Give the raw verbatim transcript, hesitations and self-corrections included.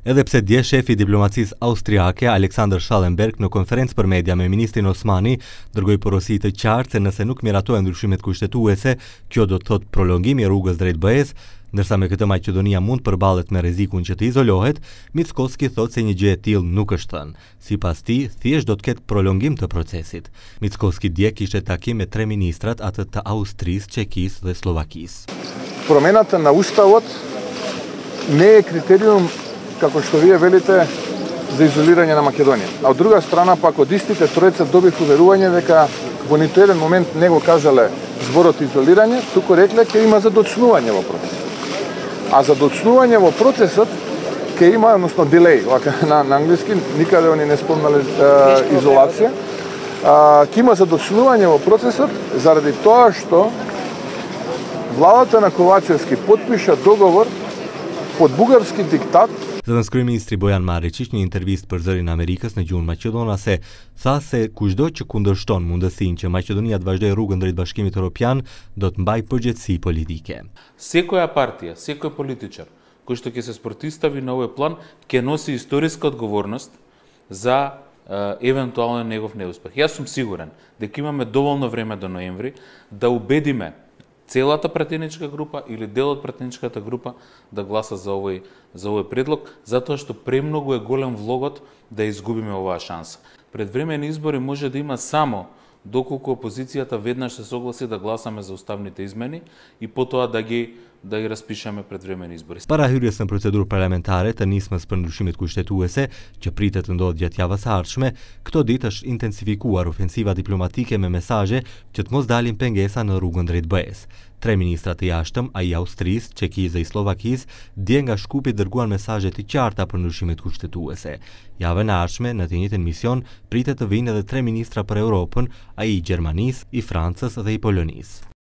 Edhe pse dje shefi i diplomacisë austriake Alexander Schallenberg në konferencë për media me ministrin Osmani dërgoi porosi të qartë se nëse nuk miratohen ndryshimet kushtetuese, kjo do të thotë prolongimi i rrugës drejt B E-s, ndërsa me këtë Maqedonia mund përballet me rrezikun që të izolohet. Mickoski thotë se një gjë e tillë nuk është thënë. Sipas tij, thjesht do të ketë prolongim të procesit. Mickoski dje kishte takim me tre ministrat, atë të Austrisë, Çekisë dhe Slovakisë. Промената на уставот не е критериум, како што вие велите, за изолирање на Македонија. А од друга страна, пак од истите тројца добив уверување дека во ниту еден момент не го кажале зборот изолирање, туку рекле ќе има задочнување во процесот. А задочнување во процесот ќе има, односно делей, на, на англиски, никаде они не спомнале е, изолација, ќе има задочнување во процесот заради тоа што владата на Ковачевски подпиша договор под бугарски диктат. Zëvendës kryeministri Bojan Maričić në intervistë për Zërin e Amerikës në gjuhën maqedonase tha se kushdo që kundërshton mundësinë që Maqedonia të vazhdojë rrugën drejt Bashkimit Evropian do të mbajë përgjegjësi politike. Секоја партија, секој политичар кој што ќе се спротивстави на овој план ќе носи историска одговорност за е, евентуален негов неуспех. Јас сум сигурен дека имаме доволно време до ноември да убедиме целата пратеничка група или дел од пратеничката група да гласа за овој за овој предлог, затоа што премногу е голем влогот да изгубиме оваа шанса. Предвремени избори може да има само доколку опозицијата веднаш се согласи да гласаме за уставните измени и потоа да ги да ги распишеме предвремени избори. Para hyrjes në procedurë parlamentare të nismës për ndryshimet kushtetuese, që pritet të ndodhë gjatë javës së ardhshme, këto ditë është intensifikuar ofensiva diplomatike me mesazhe që të mos dalin pengesa në rrugën drejt B E-s. Tre ministrat e jashtëm, ai Austrisë, Çekisë dhe Slovakisë, dje nga Shkupi dërguan mesazhe të qarta për ndryshimet kushtetuese. Javën e ardhshme, në të njëjtin mision, pritet të vinë edhe tre ministra për Europën, ai i Gjermanisë, i Francës dhe i Polonisë.